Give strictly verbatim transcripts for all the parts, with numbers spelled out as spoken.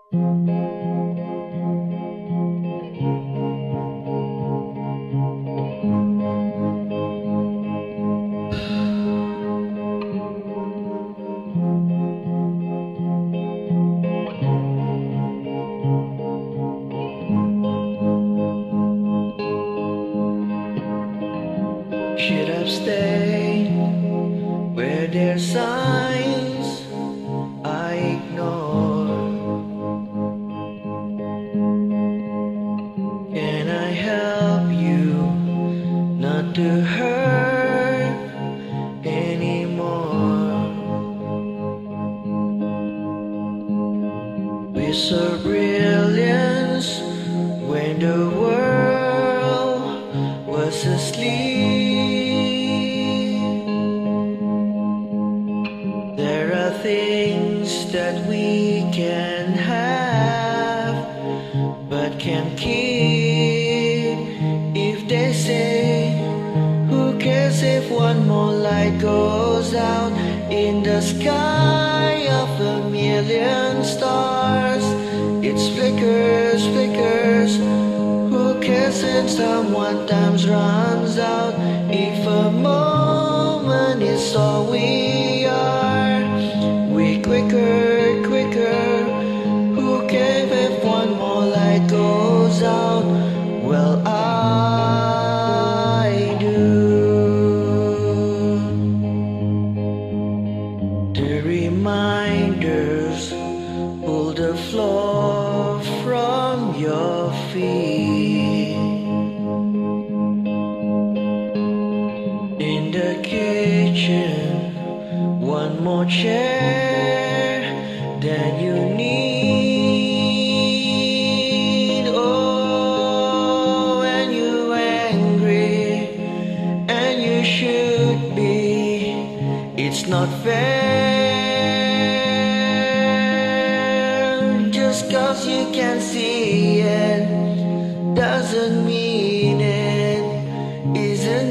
Should have stayed where there's signs I ignore. Can I help you not to hurt anymore? We saw brilliance when the world was asleep. There are things that we can have but can't keep. If they say, who cares if one more light goes out in the sky of a million stars? It's flickers, flickers. Who cares if someone times runs out? If a moment is all we are, we quicker, quicker. Who cares if one more light goes out? Well, I do. The reminders pull the floor from your feet. In the kitchen, one more chair than you need. Oh, and you're angry, and you should be. It's not fair. Just cause you can see it doesn't mean it isn't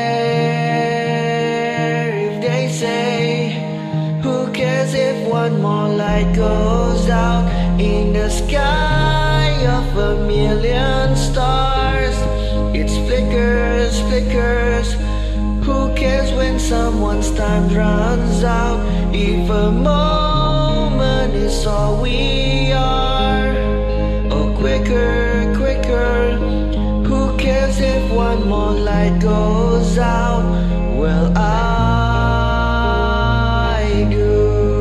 there. If they say, who cares if one more light goes out in the sky of a million stars? It's flickers, flickers. Who cares when someone's time runs out? If a moment is all we are. Oh, quicker, quicker. Who cares if one more light goes out? Well, I do.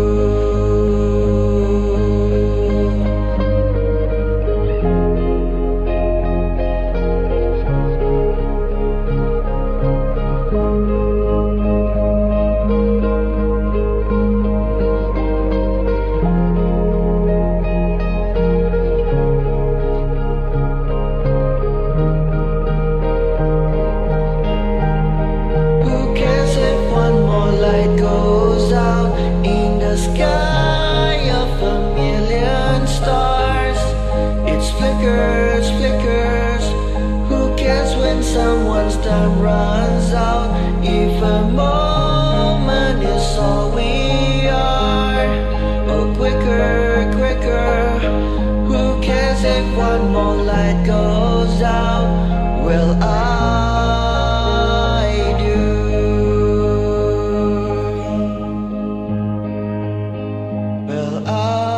Light goes out in the sky of a million stars. It's flickers, flickers. Who cares when someone's time runs out? If a moment is all we are. Oh, quicker, quicker. Who cares if one more light goes out? Well, I do. Well, I